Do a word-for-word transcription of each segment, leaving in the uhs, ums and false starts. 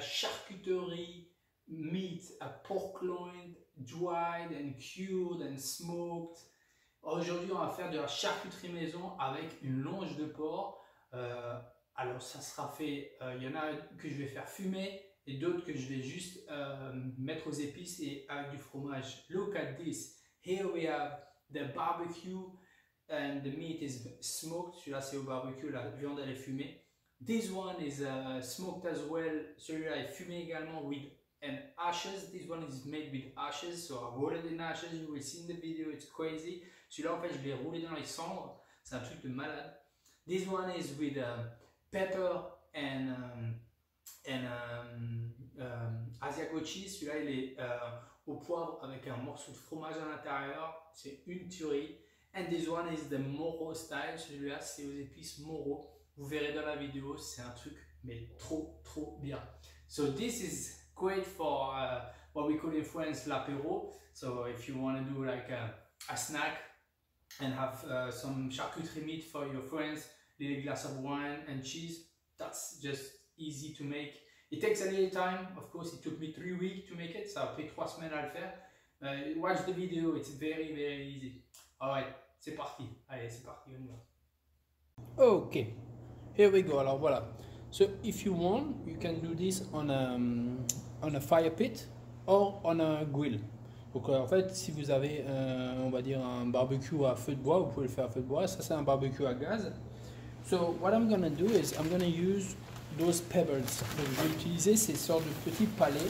charcuterie meat, a pork loin, dried and cured and smoked. Aujourd'hui, on va faire de la charcuterie maison avec une longe de porc. Euh, alors, ça sera fait, il euh, y en a que je vais faire fumer et d'autres que je vais juste euh, mettre aux épices et avec du fromage. Look at this. Here we have the barbecue and the meat is smoked. Celui-là, c'est au barbecue, la viande elle est fumée. This one is uh, smoked as well. Celui-là est fumé également with and ashes. This one is made with ashes, so I rolled it in ashes. You will see in the video, it's crazy. Celui-là, en fait, je l'ai roulé dans les cendres. C'est un truc de malade. This one is with um, pepper and um, and um, um, Asiago cheese. Celui-là, il est euh, au poivre avec un morceau de fromage à l'intérieur. C'est une tuerie. And this one is the Moro style. Celui-là, c'est aux épices Moro. Vous verrez dans la vidéo, c'est un truc mais trop trop bien. So this is great for uh, what we call in France l'apéro. So if you want to do like a, a snack and have uh, some charcuterie meat for your friends, little glass of wine and cheese, that's just easy to make. It takes a little time. Of course, it took me three weeks to make it. Ça a pris trois semaines à le faire. Uh, watch the video. It's very very easy. Alright, c'est parti. Allez, c'est parti, on y va. Ok. Here we go. Alors voilà. So if you want, you can do this on a, on a fire pit or on a grill. Donc en fait, si vous avez, euh, on va dire, un barbecue à feu de bois, vous pouvez le faire à feu de bois. Ça, c'est un barbecue à gaz. So what I'm gonna do is I'm gonna use those pebbles. Donc je vais utiliser ces sortes de petits palets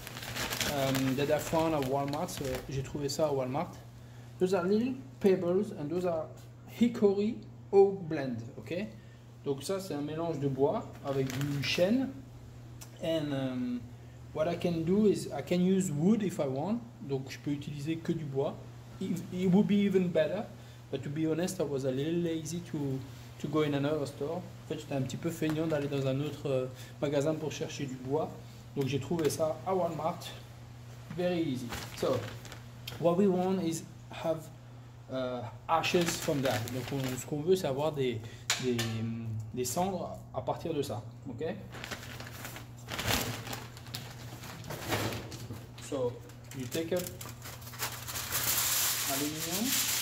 um, that I found at Walmart. So, j'ai trouvé ça à Walmart. Those are little pebbles and those are hickory oak blend. Okay. Donc ça, c'est un mélange de bois avec du chêne. And um, what I can do is I can use wood if I want. Donc je peux utiliser que du bois. It, it would be even better. But to be honest, I was a little lazy to, to go in another store. En fait, j'étais un petit peu feignant d'aller dans un autre euh, magasin pour chercher du bois. Donc j'ai trouvé ça à Walmart. Very easy. So, what we want is have uh, ashes from that. Donc on, ce qu'on veut, c'est avoir des... Des, des cendres à partir de ça, ok? So you take up aluminium,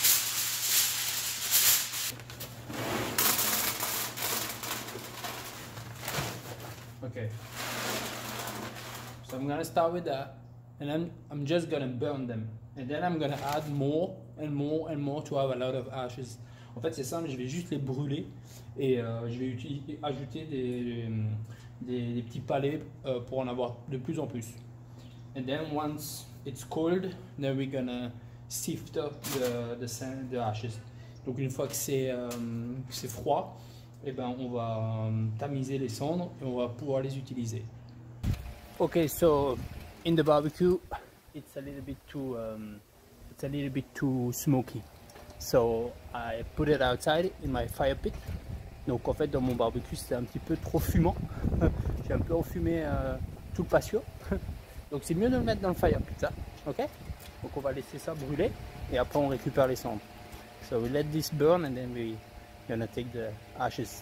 okay. So I'm gonna start with that, and then I'm just gonna burn them, and then I'm gonna add more and more and more to have a lot of ashes. En fait, c'est simple, je vais juste les brûler et euh, je vais utiliser, ajouter des, des, des petits palets euh, pour en avoir de plus en plus. And then once it's cold, then we're gonna sift up the, the, sand, the ashes. Donc une fois que c'est euh, froid, eh ben, on va euh, tamiser les cendres et on va pouvoir les utiliser. Okay, so in the barbecue, it's a little bit too, um, it's a little bit too smoky. So I put it outside in my fire pit. Donc en fait dans mon barbecue c'était un petit peu trop fumant. J'ai un peu enfumé euh, tout le patio. Donc c'est mieux de le mettre dans le fire pit, ça. Ok. Donc on va laisser ça brûler et après on récupère les cendres. So we let this burn and then we gonna take the ashes.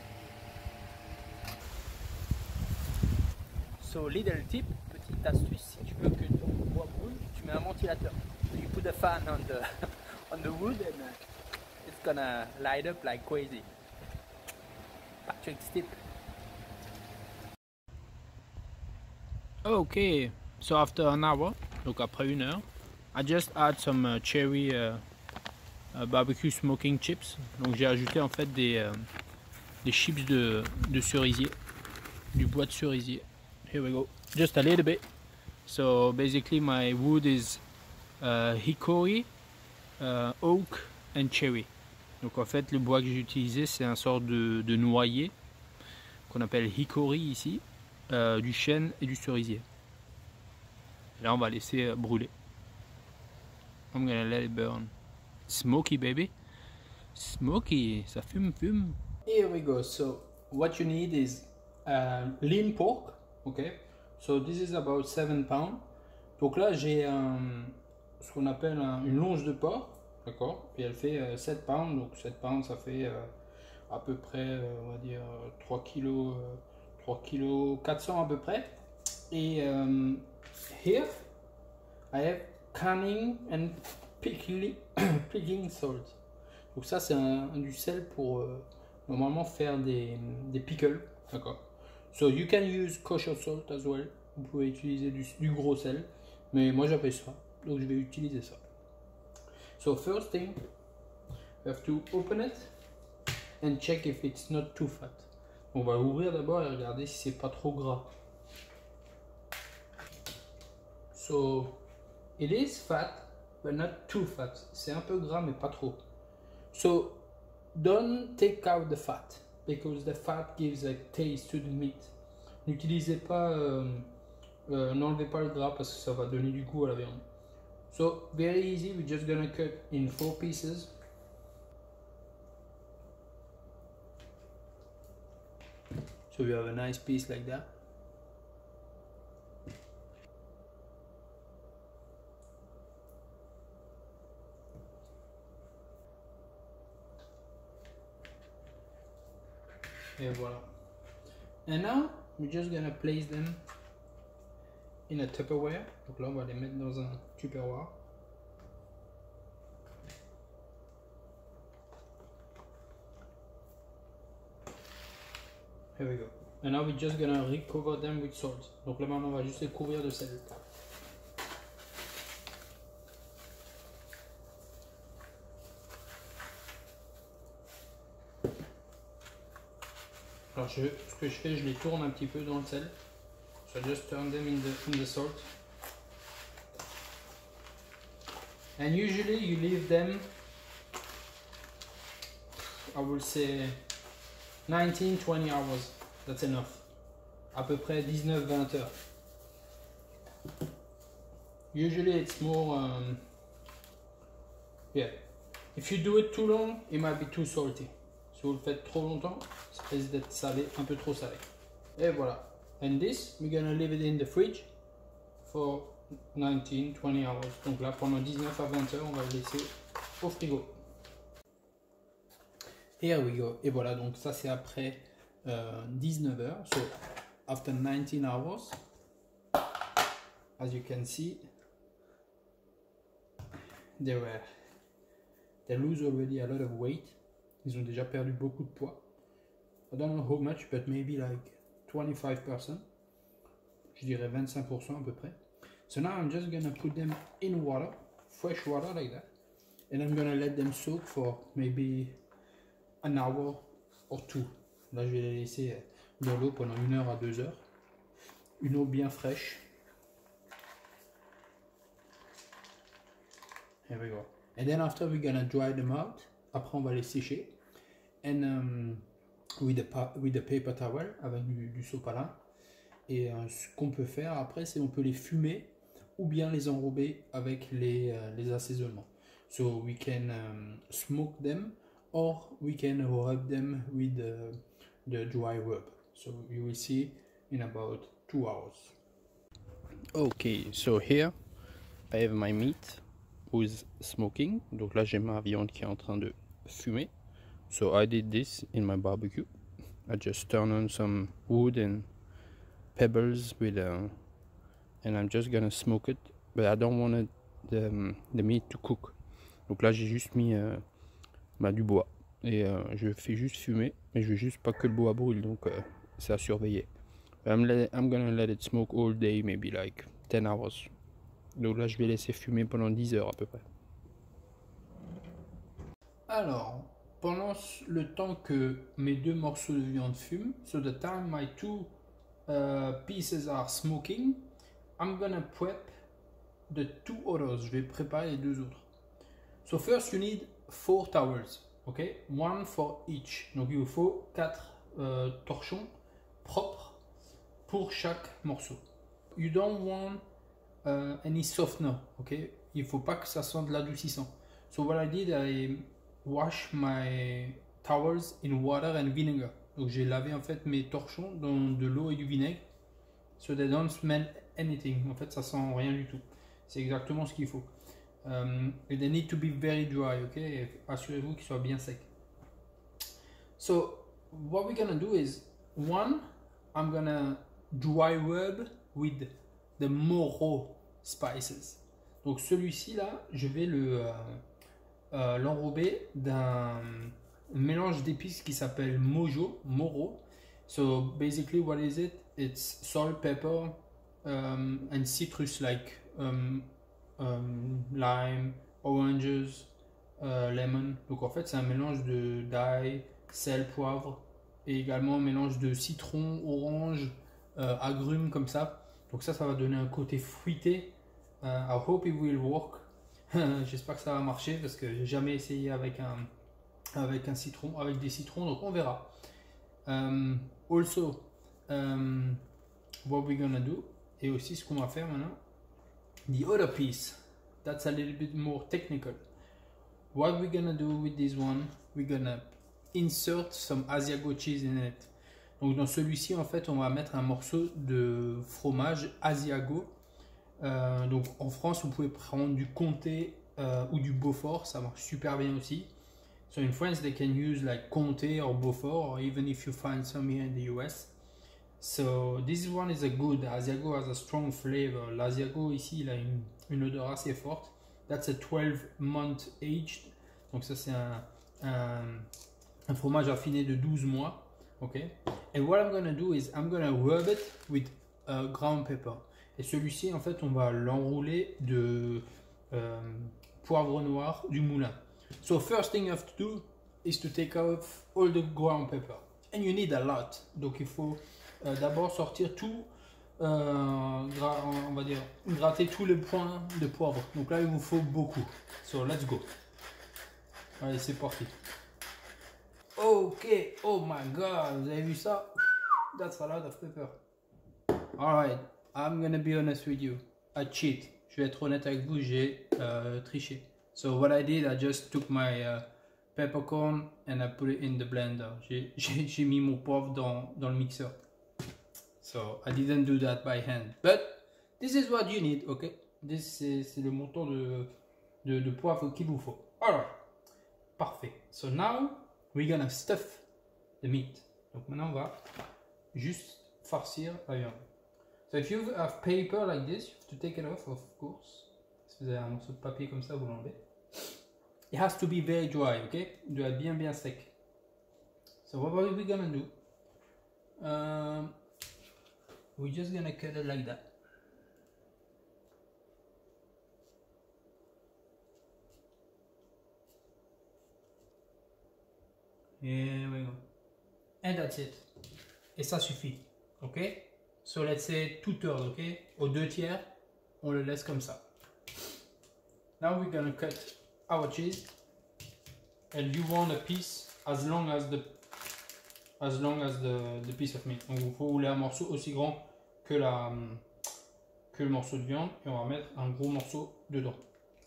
So little tip, petite astuce, si tu veux que ton bois brûle, tu mets un ventilateur. So you put a fan on the on the wood and uh, it's gonna light up like crazy. Patrick's tip. Okay, so after an hour, donc après une heure, I just add some uh, cherry uh, uh, barbecue smoking chips. Donc j'ai ajouté en fait des, uh, des chips de, de cerisier, du bois de cerisier. Here we go, just a little bit. So basically my wood is uh, hickory, uh, oak and cherry. Donc en fait le bois que j'ai utilisé c'est un sort de, de noyer qu'on appelle hickory ici, euh, du chêne et du cerisier. Et là on va laisser euh, brûler. I'm gonna let it burn. Smoky baby, smoky, ça fume fume. Here we go. So what you need is uh, lean pork. Okay, so this is about seven pounds. Donc là j'ai un, ce qu'on appelle un, une longe de porc. D'accord, puis elle fait euh, sept pounds, donc sept pounds ça fait euh, à peu près, euh, on va dire, trois kilos, euh, trois kilos quatre cents à peu près. Et um, here I have canning and pickling, pickling salt. Donc ça c'est un, un du sel pour euh, normalement faire des, des pickles, d'accord. So you can use kosher salt as well. Vous pouvez utiliser du, du gros sel, mais moi j'avais ça, donc je vais utiliser ça. So first thing, you have to open it and check if it's not too fat. On va l'ouvrir d'abord et regarder si c'est pas trop gras. So it is fat, but not too fat. C'est un peu gras, mais pas trop. So don't take out the fat, because the fat gives a taste to the meat. N'utilisez pas, euh, euh, n'enlevez pas le gras parce que ça va donner du goût à la viande. So very easy, we're just gonna cut in four pieces. So we have a nice piece like that. Et voilà. And now we're just gonna place them in a Tupperware. Donc là on va les mettre dans un Tupperware. Here we go. And now we're just gonna recover them with salt. Donc là maintenant on va juste les couvrir de sel. Alors je, ce que je fais, je les tourne un petit peu dans le sel. So I just turn them in the, in the salt. And usually you leave them, I will say nineteen to twenty hours. That's enough. À peu près dix-neuf à vingt heures. Usually it's more, um, yeah. If you do it too long, it might be too salty. Si vous le faites trop longtemps, ça risque d'être salé, un peu trop salé. Et voilà. And this, we're gonna leave it in the fridge for nineteen to twenty hours. Donc là, pendant dix-neuf à vingt heures, on va le laisser au frigo. Here we go. Et voilà, donc ça c'est après euh, dix-neuf heures. So, after nineteen hours, as you can see, they were, they lose already a lot of weight. Ils ont déjà perdu beaucoup de poids. I don't know how much, but maybe like twenty-five percent. Je dirais vingt-cinq pour cent à peu près. So now I'm just gonna put them in water, fresh water like that. And I'm gonna let them soak for maybe an hour or two. Là je vais les laisser dans l'eau pendant une heure à deux heures. Une eau bien fraîche. Here we go. And then after we're gonna dry them out. Après on va les sécher. And um, with, the with the paper towel, avec du, du sopalin. Et euh, ce qu'on peut faire après, c'est on peut les fumer ou bien les enrober avec les, euh, les assaisonnements. So we can um, smoke them or we can rub them with the, the dry rub. So you will see in about two hours. Okay, so here I have my meat with smoking. Donc là j'ai ma viande qui est en train de fumer. So I did this in my barbecue. I just turn on some wood and pebbles with a, and I'm just gonna smoke it, but I don't want it, the, the meat to cook. Donc là j'ai juste mis euh, bah, du bois et euh, je fais juste fumer, mais je veux juste pas que le bois brûle, donc euh, c'est à surveiller. I'm, let, I'm gonna let it smoke all day, maybe like ten hours. Donc là je vais laisser fumer pendant dix heures à peu près. Alors, pendant le temps que mes deux morceaux de viande fument, so the time my two uh, pieces are smoking, I'm gonna prep the two others. Je vais préparer les deux autres. So first you need four towels, okay? One for each. Donc il vous faut quatre euh, torchons propres pour chaque morceau. You don't want uh, any softener, okay? Il faut pas que ça sente de l'adoucissant. So what I did, I wash my towels in water and vinegar. Donc j'ai lavé en fait mes torchons dans de l'eau et du vinaigre. So they don't smell anything. En fait ça sent rien du tout. C'est exactement ce qu'il faut. Um, and they need to be very dry, ok? Assurez-vous qu'ils soient bien secs. So what we're gonna do is, one, I'm gonna dry rub with the Moro spices. Donc celui-ci là, je vais le euh, euh, l'enrober d'un mélange d'épices qui s'appelle Mojo, Moro. So basically, what is it? It's salt, pepper, um, and citrus like um, um, lime, oranges, uh, lemon. Donc en fait, c'est un mélange de d'ail, sel, poivre, et également un mélange de citron, orange, euh, agrumes comme ça. Donc ça, ça va donner un côté fruité. Uh, I hope it will work. J'espère que ça va marcher parce que j'ai jamais essayé avec un avec un citron, avec des citrons. Donc on verra. Um, also, um, what we're gonna do, et aussi ce qu'on va faire maintenant. The other piece, that's a little bit more technical. What we're gonna do with this one, we're gonna insert some Asiago cheese in it. Donc dans celui-ci, en fait, on va mettre un morceau de fromage Asiago. Euh, donc en France, vous pouvez prendre du Comté euh, ou du Beaufort, ça marche super bien aussi. So in France, they can use like Comté or Beaufort, or even if you find some here in the U S. So this one is a good. Asiago has a strong flavor. L'Asiago ici, il a une, une odeur assez forte. That's a twelve month aged. Donc ça c'est un, un, un fromage affiné de douze mois. Ok. And what I'm gonna do is I'm gonna rub it with uh, ground pepper. Et celui-ci, en fait, on va l'enrouler de euh, poivre noir du moulin. So first thing you have to do is to take off all the ground pepper. And you need a lot. Donc il faut euh, d'abord sortir tout, euh, on va dire, gratter tous les points de poivre. Donc là, il vous faut beaucoup. So let's go. Allez, c'est parti. Ok, oh my god, vous avez vu ça? That's a lot of pepper. Alright, I'm gonna be honest with you. I cheat. Je vais être honnête avec vous, j'ai euh, triché. So what I did, I just took my uh, peppercorn and I put it in the blender. J'ai mis mon poivre dans, dans le mixeur. So I didn't do that by hand. But this is what you need, ok? C'est le montant de, de, de poivre qu'il vous faut. Alright, parfait. So now we're gonna stuff the meat. Donc maintenant on va juste farcir la viande. So if you have paper like this, you have to take it off, of course. Si vous avez un morceau de papier comme ça, vous l'enlevez. It has to be very dry, ok? Il doit être bien bien sec. So what are we gonna do? Um, we're just gonna cut it like that. Here we go. And that's it. Et ça suffit, ok? So let's say two thirds, ok? Aux deux tiers, on le laisse comme ça. Now we're gonna cut our cheese, and you want a piece as long as the as long as the, the piece of meat. Donc il faut rouler un morceau aussi grand que la que le morceau de viande, et on va mettre un gros morceau dedans.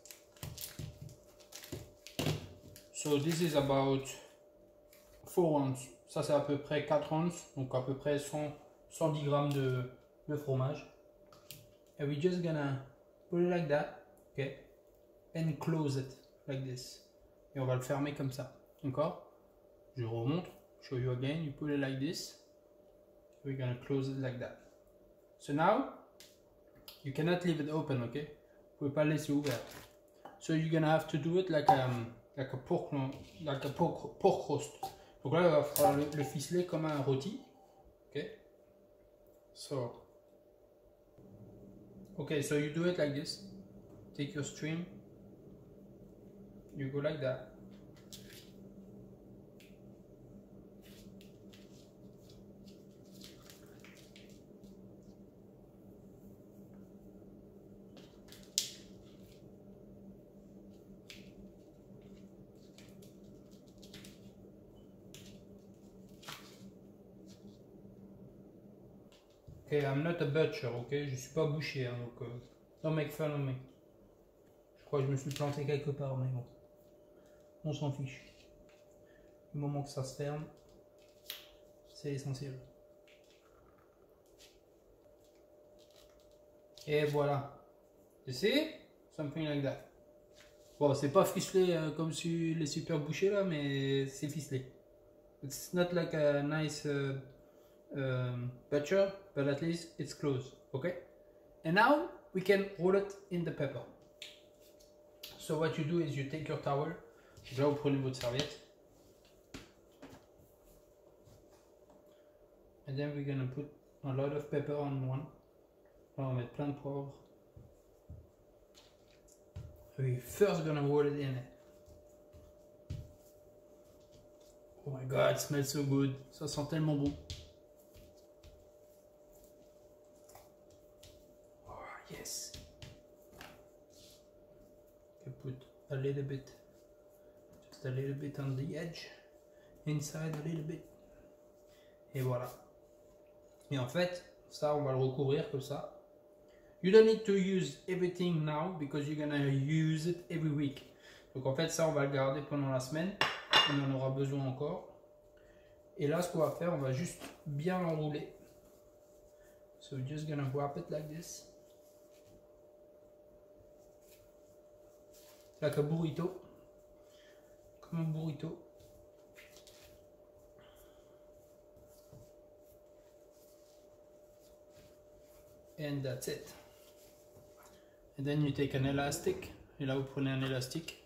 So this is about four ounces. Ça c'est à peu près quatre ounces, donc à peu près cent, cent dix grammes de, de fromage. And we're just gonna put it like that, okay? And close it like this. Et on va le fermer comme ça, d'accord? Je remonte, show you again, you put it like this. We're gonna close it like that. So now, you cannot leave it open, okay? Vous pouvez pas le laisser ouvert. So you're gonna have to do it like a, like a pork, like a pork, pork roast. Donc là, il va falloir le, le ficeler comme un rôti, ok? So, okay, so you do it like this. Take your stream. You go like that. Okay, I'm not a butcher, ok? Je suis pas boucher, hein, donc euh, don't make fun of me. Je crois que je me suis planté quelque part, mais bon. On s'en fiche. Du moment que ça se ferme, c'est l'essentiel. Et voilà. You see? Something like that. Bon, c'est pas ficelé euh, comme sur les super bouchers là, mais c'est ficelé. It's not like a nice uh, um, butcher, but at least it's close. Okay, and now we can roll it in the pepper. So what you do is you take your towel. Là, vous prenez votre serviette. And then we're gonna put a lot of pepper on one. On va mettre plein de poivre. We're first gonna roll it in. Oh my god, it smells so good. Ça sent tellement bon. Oh yes. You put a little bit, just a little bit on the edge, inside a little bit. Et voilà. Et en fait, ça on va le recouvrir comme ça. You don't need to use everything now because you're gonna use it every week. Donc en fait ça on va le garder pendant la semaine. On en aura besoin encore. Et là ce qu'on va faire, on va juste bien l'enrouler. So we're just gonna wrap it like this. Like a burrito. Comme un burrito. And that's it. And then you take an elastic. Et là vous prenez un élastique.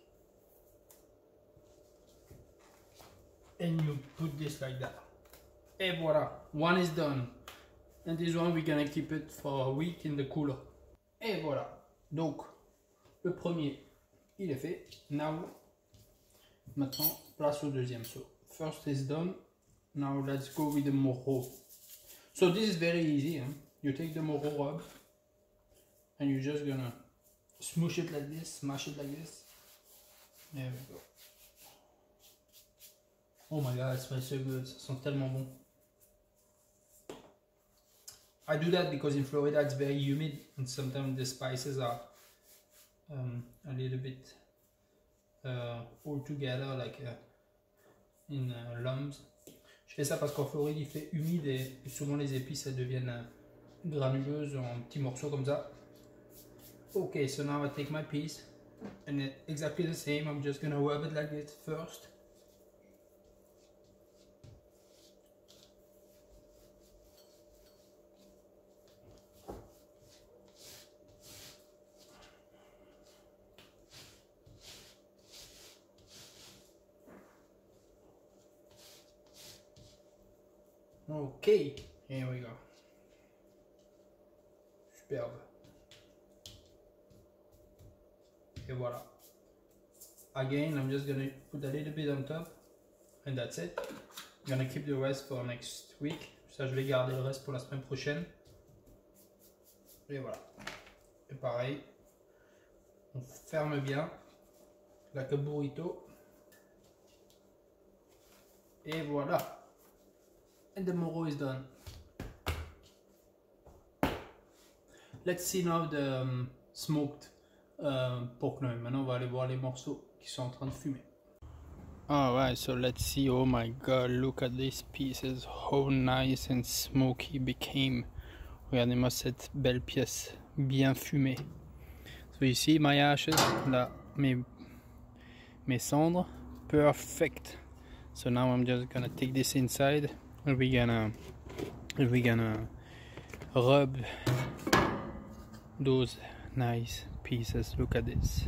And you put this like that. Et voilà, one is done. And this one we're gonna keep it for a week in the cooler. Et voilà. Donc, le premier, il est fait. Now, maintenant, place au deuxième. So, first is done. Now let's go with the moro. So this is very easy. Hein? You take the moro rub. And you're just gonna smoosh it like this, smash it like this. There we go. Oh my god, it smells so good. Ça sent tellement bon. I do that because in Florida it's very humid and sometimes the spices are um, a little bit uh, all together, like uh, in uh, lumps. Je fais ça parce qu'en Floride il fait humide et souvent les épices elles deviennent uh, granuleuses en petits morceaux comme ça. Okay, so now I take my piece and exactly the same. I'm just gonna rub it like this first. Okay, here we go. Superbe. Et voilà. Again, I'm just gonna put a little bit on top, and that's it. I'm gonna keep the rest for next week. Ça, je vais garder le reste pour la semaine prochaine. Et voilà. Et pareil, on ferme bien, like a burrito. Et voilà. And the moro is done. Let's see now the um, smoked uh, pork loin. Maintenant on va aller voir les morceaux qui sont en train de fumer. Alright, so let's see. Oh my god, look at these pieces. How nice and smoky became. Regardez-moi cette belle pièce bien fumée. So you see my ashes, là mes, mes cendres. Perfect. So now I'm just gonna take this inside. And we're gonna we're gonna rub those nice pieces. Look at this.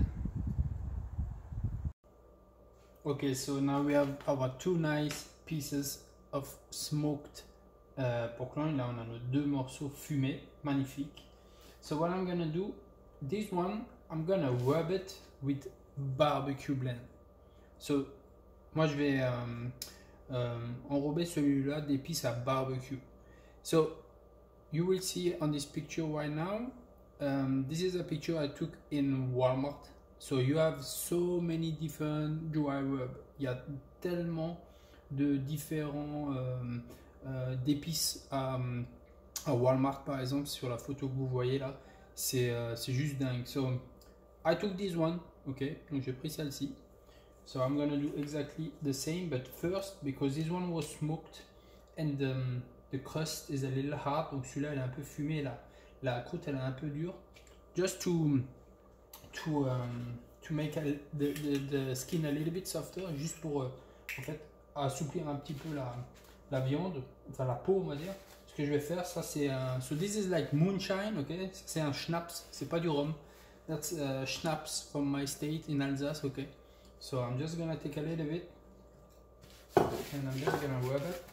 Okay, so now we have our two nice pieces of smoked uh, pork loin. Là on a nos deux morceaux fumés, magnifiques. So what I'm gonna do, this one I'm gonna rub it with barbecue blend. So moi je vais um, Um, enrober celui-là d'épices à barbecue. So you will see on this picture right now, um, this is a picture I took in Walmart. So you have so many different dry rub. Il y a tellement de différents euh, euh, d'épices à, à Walmart par exemple. Sur la photo que vous voyez là, c'est euh, c'est juste dingue. So I took this one, ok, donc j'ai pris celle-ci. So I'm gonna do exactly the same, but first, because this one was smoked and um, the crust is a little hard, donc celui-là elle est un peu fumé, là. La croûte elle est un peu dure. Just to to um, to make a, the, the the skin a little bit softer, juste pour euh, en fait assouplir un petit peu la la viande, enfin la peau on va dire. ce que je vais faire, ça c'est un. So this is like moonshine, ok? C'est un schnapps, c'est pas du rhum. That's uh, schnapps from my state in Alsace, ok? So I'm just gonna take a little bit and I'm just gonna rub it.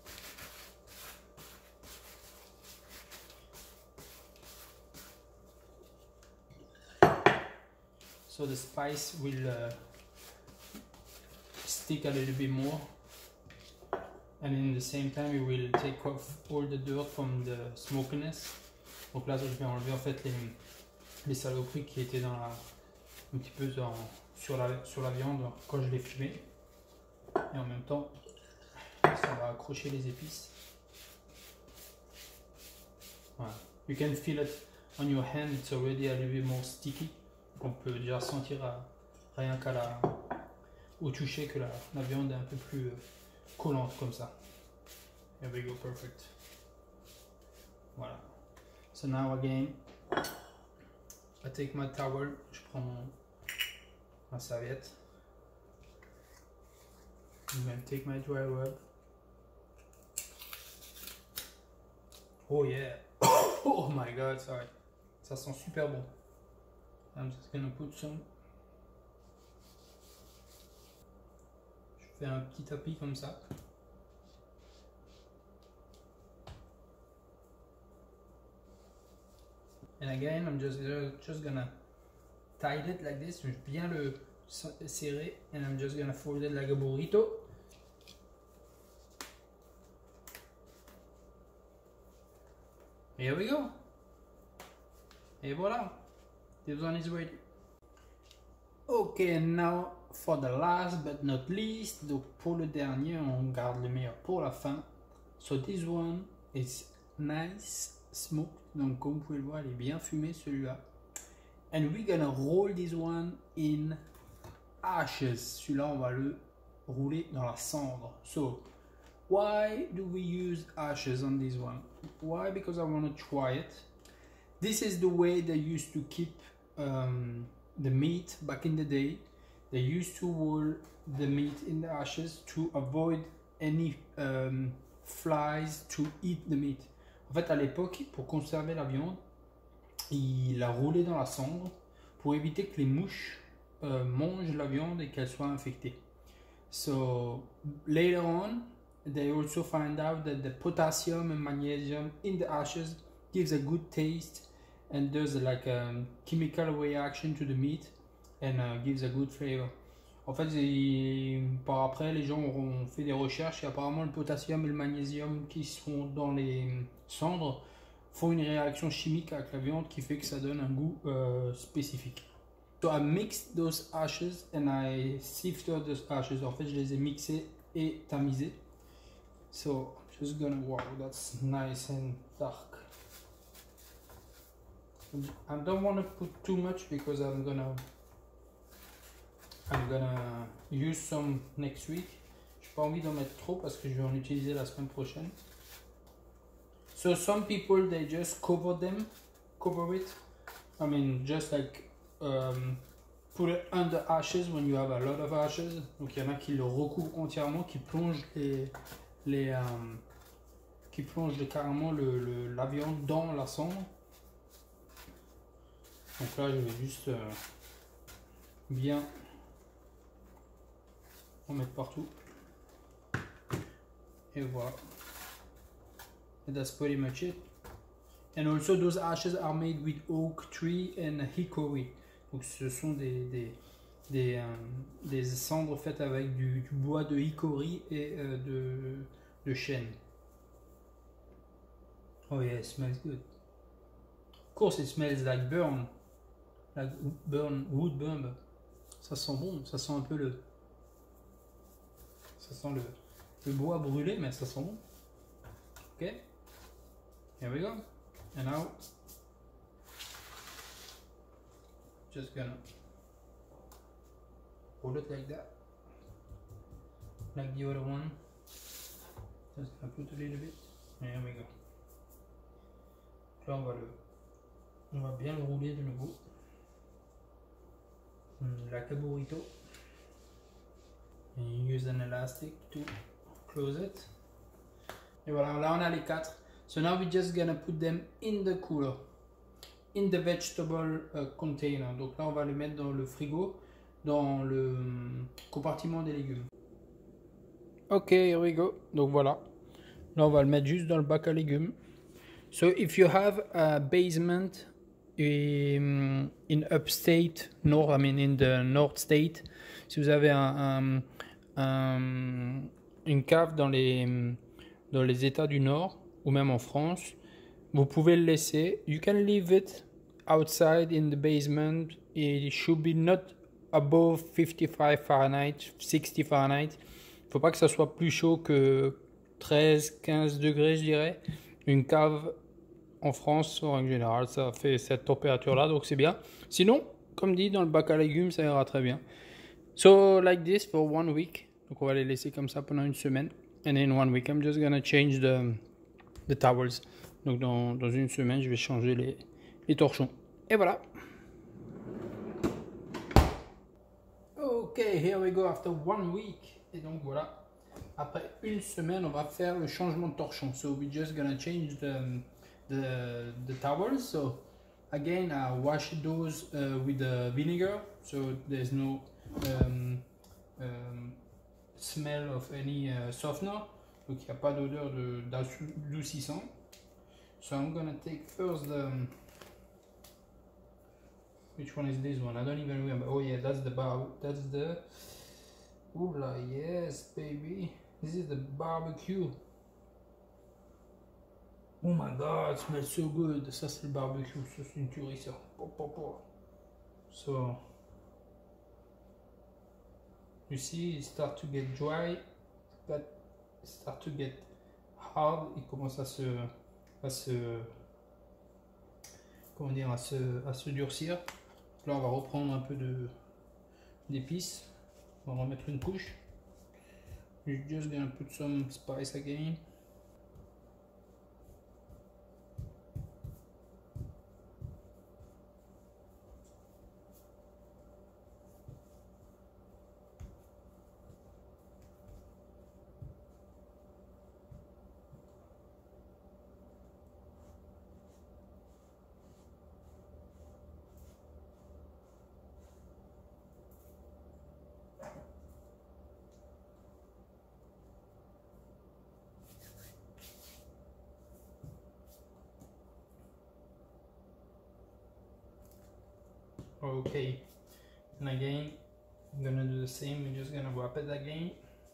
So the spice will uh, stick a little bit more, and in the same time it will take off all the dirt from the smokiness. Donc là je vais enlever en fait les, les saloperies qui étaient dans la, un petit peu dans, sur, la, sur la viande quand je l'ai fumé, et en même temps ça va accrocher les épices. Voilà. You can feel it on your hand, it's already a little bit more sticky. On peut déjà sentir à, rien qu'à la, au toucher que la, la viande est un peu plus euh, collante comme ça. Here we go, perfect. Voilà. So now again, I take my towel, je prends mon, ma serviette. I'm going to take my dry rub. Oh yeah. Oh my god, sorry. Ça sent super bon. I'm just gonna put some. Je fais un petit tapis comme ça. And again, I'm just just gonna tie it like this. Je vais bien le serrer. And I'm just gonna fold it like a burrito. Here we go. Et voilà. This one is ready. Ok, now for the last but not least. Donc pour le dernier, on garde le meilleur pour la fin. So this one is nice smoked. Donc comme vous pouvez le voir, il est bien fumé celui-là. And we're gonna roll this one in ashes. Celui-là, on va le rouler dans la cendre. So why do we use ashes on this one? Why? Because I want to try it. This is the way they used to keep um, the meat back in the day. They used to roll the meat in the ashes to avoid any um, flies to eat the meat. En fait, à l'époque, pour conserver la viande, il la roulait dans la cendre pour éviter que les mouches euh, mangent la viande et qu'elle soit infectée. So later on, they also find out that the potassium and magnesium in the ashes gives a good taste and does like a chemical reaction to the meat and uh, gives a good flavor. En fait, il, par après, les gens auront fait des recherches et apparemment le potassium et le magnésium qui sont dans les cendres font une réaction chimique avec la viande qui fait que ça donne un goût euh, spécifique. So I mixed those ashes and I sifted those ashes. En fait, je les ai mixés et tamisés. So I'm just gonna, wow, that's nice and dark. I don't want to put too much because I'm gonna I'm gonna use some next week. J'ai pas envie d'en mettre trop parce que je vais en utiliser la semaine prochaine. So some people they just cover them, cover it. I mean just like um, put it under ashes when you have a lot of ashes. Donc il y en a qui le recouvrent entièrement, qui plongent les les um, qui plongent carrément le, le la viande dans la cendre. Donc là, je vais juste euh, bien en mettre partout. Et voilà. And that's pretty much it. And also those ashes are made with oak tree and hickory. Donc ce sont des, des, des, euh, des cendres faites avec du, du bois de hickory et euh, de, de chêne. Oh yeah, it smells good. Of course it smells like burn. Like burn, wood burn. Ça sent bon, ça sent un peu le... Ça sent le, le bois brûlé, mais ça sent bon. Ok. Here we go. And now, just gonna hold it like that, like the other one. Just gonna put a little bit. Here we go. Là, on va le, on va bien le rouler de nouveau, like a burrito. And you use an elastic to close it. Et voilà, là on a les quatre. So now we're just gonna put them in the cooler, in the vegetable uh, container. Donc là on va les mettre dans le frigo, dans le compartiment des légumes. Ok, here we go. Donc voilà. Là on va le mettre juste dans le bac à légumes. So if you have a basement in, in upstate north, I mean in the north state, si vous avez un, un, un, une cave dans les, dans les États du Nord ou même en France, vous pouvez le laisser. You can leave it outside in the basement. It should be not above fifty-five Fahrenheit, sixty Fahrenheit. Il ne faut pas que ça soit plus chaud que treize quinze degrés, je dirais. Une cave en France, en règle générale, ça fait cette température-là, donc c'est bien. Sinon, comme dit, dans le bac à légumes, ça ira très bien. So, like this for one week. Donc, on va les laisser comme ça pendant une semaine. And in one week, I'm just gonna change the, the towels. Donc, dans, dans une semaine, je vais changer les, les torchons. Et voilà. Ok, here we go after one week. Et donc voilà, après une semaine, on va faire le changement de torchon. So we're just gonna change the, the, the towels. So again, I wash those uh, with the vinegar, so there's no um, um, smell of any uh, softener. Donc il n'y a pas d'odeur d'adoucissant. So I'm gonna take first the... Which one is this one? I don't even remember. Oh yeah, that's the bar. That's the... Oula, yes, baby. This is the barbecue. Oh my god, it smells so good. Ça, c'est le barbecue. Ça, c'est une tuerie, ça. Pop, pop, pop. So, you see, it start to get dry. But it start to get hard. Il commence à se... à se... comment dire, à se, à se durcir. Là, on va reprendre un peu de d'épices. On va remettre une couche. You're just gonna put some spice again. Okay, and again I'm gonna do the same. We're just gonna wrap it again.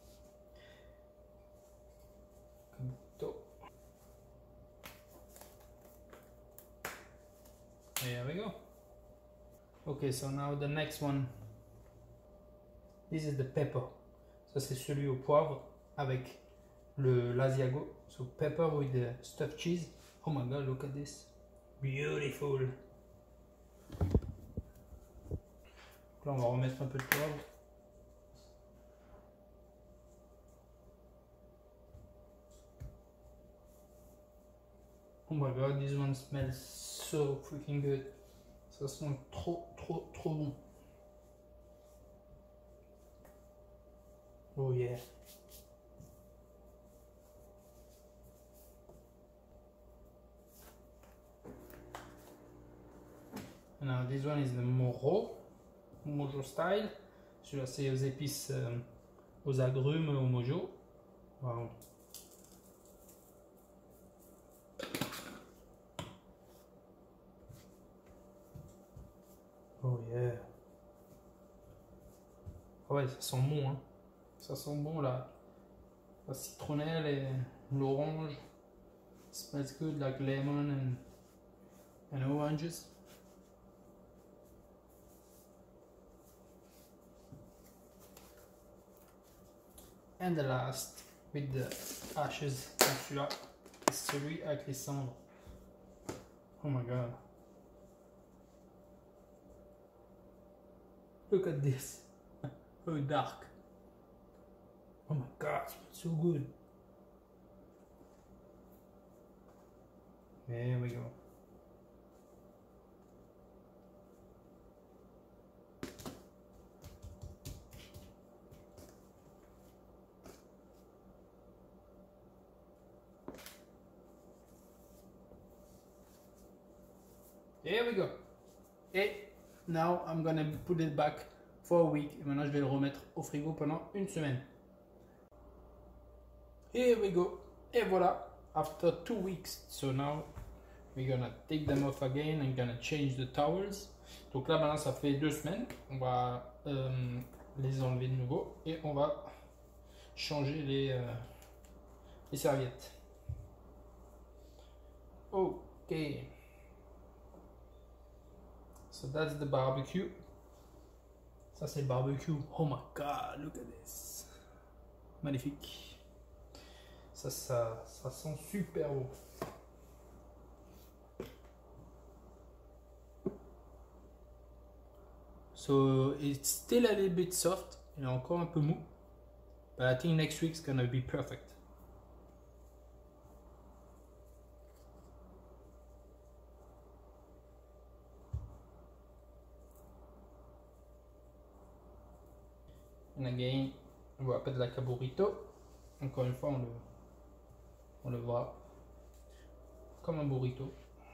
There we go. Okay, so now the next one. This is the pepper. Ça c'est celui au poivre avec le l'Asiago. So pepper with the stuffed cheese. Oh my god, look at this. Beautiful. Là, on va remettre un peu de poivre. Oh my god, this one smells so freaking good. Ça sent trop, trop, trop bon. Oh yeah. Now this one is the Moro. Mojo style. Celui-là c'est aux épices, euh, aux agrumes, au mojo. Wow. Oh yeah. Ah ouais, ça sent bon, hein. Ça sent bon là. La citronnelle et l'orange. It smells good like lemon and, and oranges. And the last with the ashes. Celui-là, c'est celui avec les cendres. Oh my god. Look at this. Oh dark. Oh my god, it smells so good. There we go. Here we go. Et now I'm gonna put it back for a week. Et maintenant je vais le remettre au frigo pendant une semaine. Here we go. Et voilà. After two weeks. So now we're gonna take them off again and gonna change the towels. Donc là maintenant ça fait deux semaines. On va euh, les enlever de nouveau et on va changer les, euh, les serviettes. Ok. So that's the barbecue. Ça c'est le barbecue. Oh my god, look at this. Magnifique. Ça, ça, ça sent super bon. So it's still a little bit soft. Il est encore un peu mou. But I think next week's gonna be perfect. And again, on va appeler like a burrito. Encore une fois, on le, on le voit comme un burrito.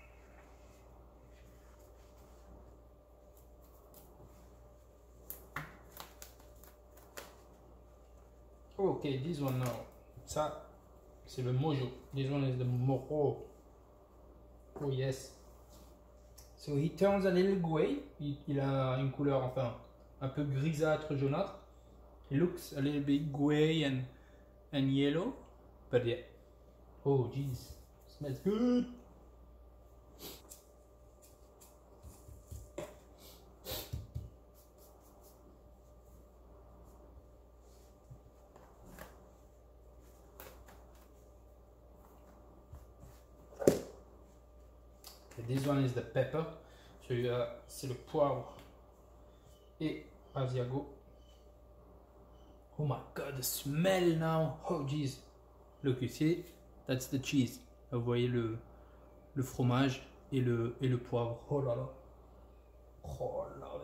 Ok, this one now. Ça, c'est le mojo. This one is the mojo. Oh yes. So he turns a little gray. Il, il a une couleur enfin un peu grisâtre, jaunâtre. It looks a little bit gray and and yellow, but yeah. Oh jeez, smells good. Okay, this one is the pepper. Celui-là, c'est le poivre et Asiago. Oh my god, the smell now. Oh jeez. Look, you see, that's the cheese. Vous voyez le, le fromage et le, et le poivre. Oh là là. Oh là là.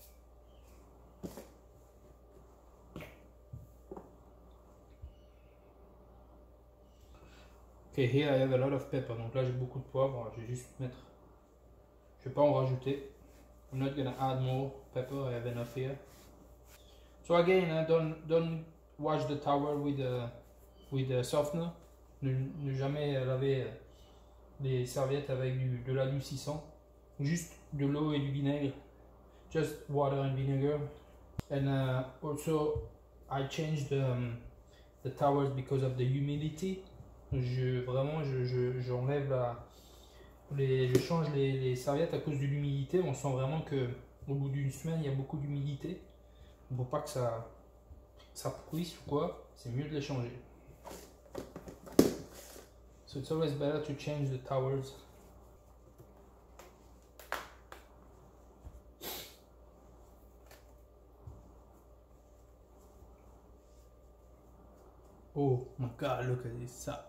Okay, here I have a lot of pepper. Donc là j'ai beaucoup de poivre. Je vais juste mettre. Je vais pas en rajouter. I'm not gonna add more pepper. I have enough here. So again, uh, don't don't wash the towel with a with a softener. Ne, ne jamais laver les serviettes avec du, de l'adoucissant. Juste de l'eau et du vinaigre. Just water and vinegar. And uh, also, I changed the, um, the towels because of the humidity. Je vraiment, je, je j'enlève la, les, je change les, les serviettes à cause de l'humidité. On sent vraiment que au bout d'une semaine, il y a beaucoup d'humidité. Pour pas que ça, ça pourrisse ou quoi, c'est mieux de les changer. So it's always better to change the towels. Oh my god, look at this. Ça.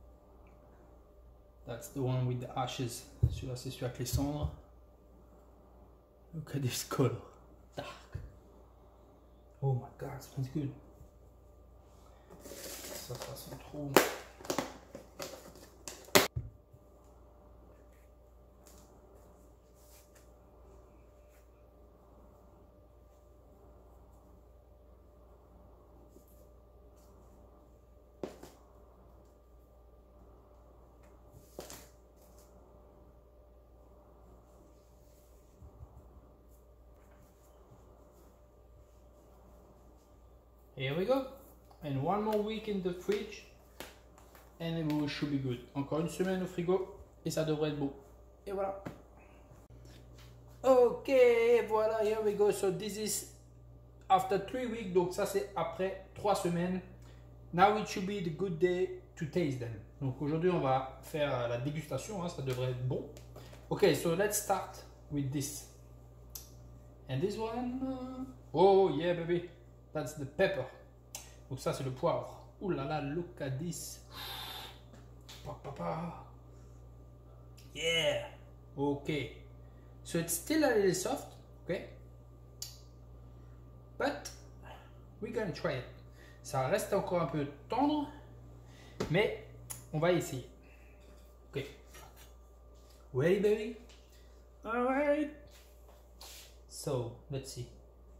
That's the one with the ashes. Celui-là, c'est celui avec les cendres. Look at this color. Dark. Oh my god, it smells good. Ça, ça sent trop bon. Here we go. And one more week in the fridge. And it should be good. Encore une semaine au frigo. Et ça devrait être beau. Et voilà. Ok, voilà. Here we go. So this is after three weeks. Donc ça c'est après trois semaines. Now it should be the good day to taste them. Donc aujourd'hui on va faire la dégustation. Hein, ça devrait être bon. Ok, so let's start with this. And this one. Oh yeah baby. That's the pepper. Donc ça c'est le poivre. Ouh là là, look at this. Papa. Yeah. Okay. So it's still a little soft. Okay. But we're gonna try it. Ça reste encore un peu tendre, mais on va essayer. Ok. Ready baby? All right. So let's see.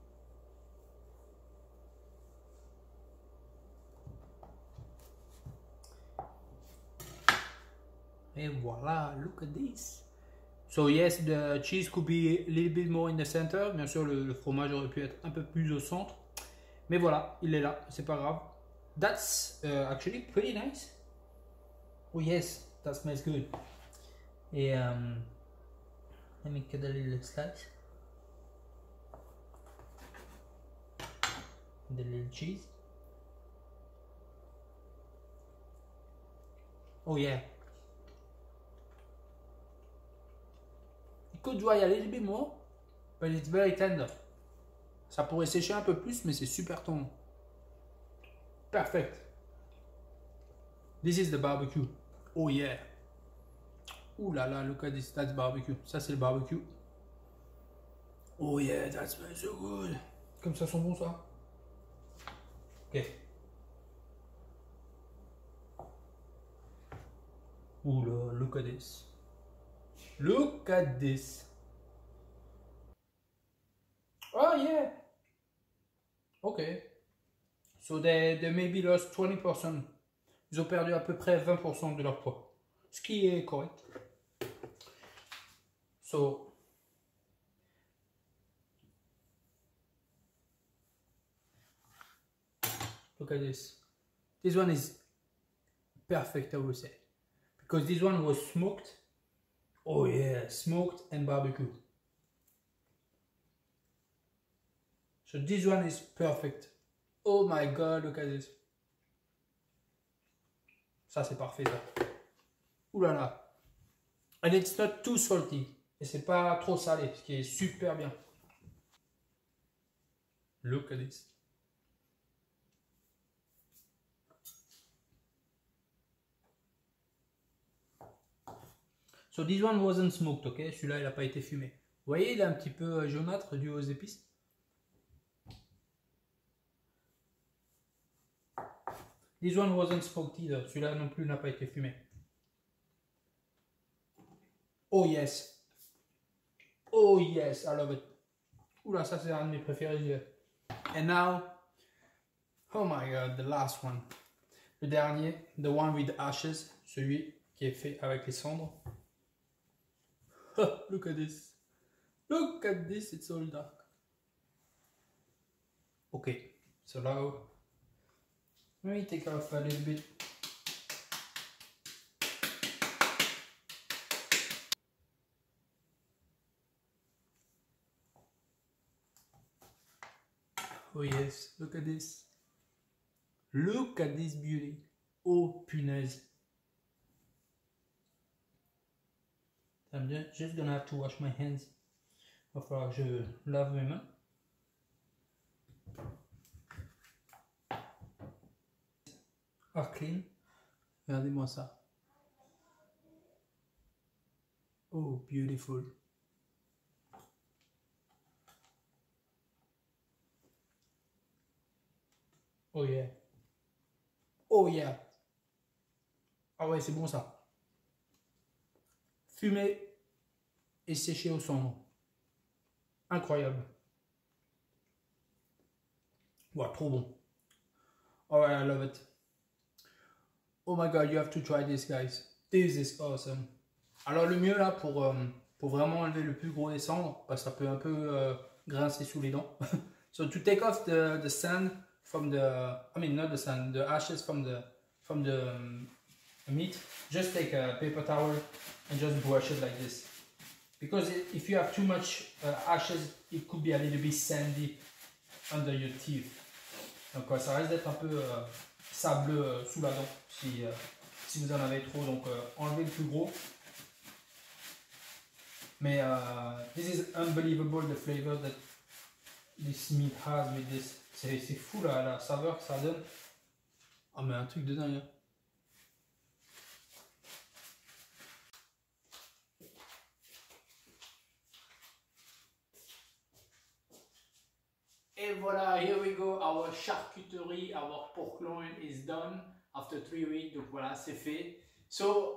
Et voila, look at this. So yes, the cheese could be a little bit more in the center. Bien sûr, le, le fromage aurait pu être un peu plus au centre. Mais voilà, il est là, c'est pas grave. That's uh, actually pretty nice. Oh yes, that smells good. Et um, let me cut a little slice. The little cheese. Oh yeah. It could dry a little bit more, but it's very tender. Ça pourrait sécher un peu plus, mais c'est super tendre. Perfect. This is the barbecue. Oh yeah. Ouh là là, look at this, that's barbecue. Ça c'est le barbecue. Oh yeah, that smells so good. Comme ça sent bon ça. Ok. Ouh là, look at this. Look at this. Oh yeah. Okay. So they, they maybe lost twenty percent. Ils ont perdu à peu près vingt pour cent de leur poids. Ce qui est correct. So. Look at this. This one is perfect, I would say. Because this one was smoked. Oh yeah, smoked and barbecue. So this one is perfect. Oh my god, look at this. Ça c'est parfait ça. Ouh là là. And it's not too salty. Et c'est pas trop salé, ce qui est super bien. Look at this. So this one wasn't smoked, ok? Celui-là, il n'a pas été fumé. Vous voyez, il est un petit peu jaunâtre dû aux épices. This one wasn't smoked either. Celui-là non plus n'a pas été fumé. Oh yes. Oh yes, I love it. Oula, ça c'est un de mes préférés. And now, oh my god, the last one. Le dernier, the one with ashes, celui qui est fait avec les cendres. Look at this. Look at this, it's all dark. Okay, so now let me take off a little bit. Oh yes, look at this. Look at this beauty. Oh punaise. I'm just gonna have to wash my hands. Il va falloir que je lave mes mains. Are clean. Regardez-moi ça. Oh, beautiful. Oh yeah. Oh yeah. Ah ouais, c'est bon ça. Fumé et séché au cendres. Incroyable. Ouais, trop bon. Alright, I love it. Oh my god, you have to try this, guys. This is awesome. Alors le mieux là pour, euh, pour vraiment enlever le plus gros des cendres, parce que ça peut un peu euh, grincer sous les dents. So to take off the, the sand from the, I mean not the sand, the ashes from the, from the um, meat, just take a paper towel and just brush it like this. Because if you have too much uh, ashes, it could be a little bit sandy under your teeth. Donc ouais, ça risque d'être un peu euh, sableux euh, sous la dent si, euh, si vous en avez trop. Donc euh, enlevez le plus gros. Mais uh, this is unbelievable the flavor that this meat has with this. C'est fou la, la saveur que ça donne. Ah mais un truc de dingue. Hein. Et voilà, here we go, our charcuterie, our pork loin is done after three weeks. Donc voilà, c'est fait. So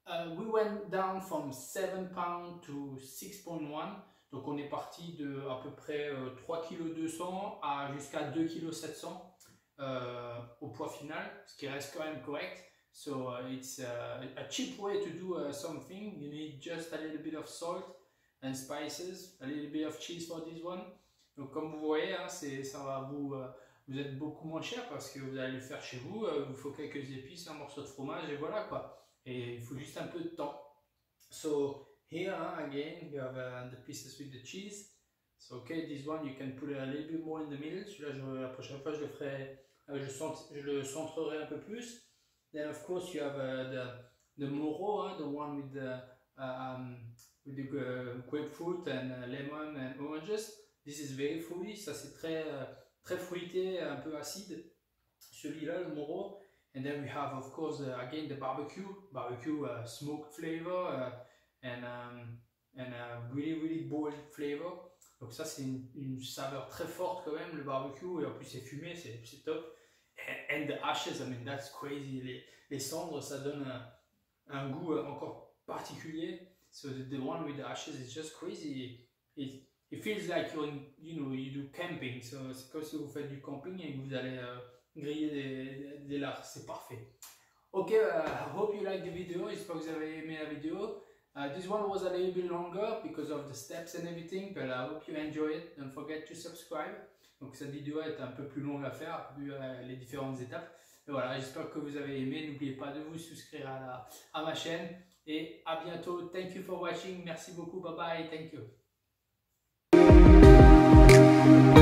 Uh, we went down from seven pounds to six point one. Donc on est parti de à peu près euh, trois virgule deux cents à jusqu'à deux virgule sept cents euh, au poids final, ce qui reste quand même correct. So uh, it's uh, a cheap way to do uh, something. You need just a little bit of salt and spices, a little bit of cheese for this one. Donc comme vous voyez, hein, c'est, ça va vous, uh, vous êtes beaucoup moins cher parce que vous allez le faire chez vous. Uh, il vous faut quelques épices, un morceau de fromage et voilà quoi. Et il faut juste un peu de temps. So here uh, again you have uh, the pieces with the cheese. So okay, this one you can put a little bit more in the middle. Celui-là, la prochaine fois je le ferai, uh, je, cent je le centrerai un peu plus. Then of course you have uh, the the moro, uh, the one with the uh, um, with the uh, grapefruit and uh, lemon and oranges. This is very fruity. Ça c'est très uh, très fruité, un peu acide. Celui-là, le moro. And then we have, of course, uh, again the barbecue, barbecue uh, smoked flavor uh, and um, and a really really bold flavor. Donc ça c'est une, une saveur très forte quand même le barbecue et en plus c'est fumé, c'est top. And, and the ashes, I mean that's crazy. Les, les cendres ça donne un, un goût encore particulier. So the, the one with the ashes is just crazy. It, it feels like you're in, you know, you do camping. So c'est comme si vous faites du camping et que vous allez uh, griller des, des lards, c'est parfait. Ok, uh, I hope you like the video, j'espère que vous avez aimé la vidéo. Uh, this one was a little bit longer because of the steps and everything, but I hope you enjoy it. Don't forget to subscribe. Donc cette vidéo est un peu plus longue à faire, vu uh, les différentes étapes. Et voilà, j'espère que vous avez aimé. N'oubliez pas de vous souscrire à, la, à ma chaîne. Et à bientôt. Thank you for watching. Merci beaucoup. Bye bye. Thank you.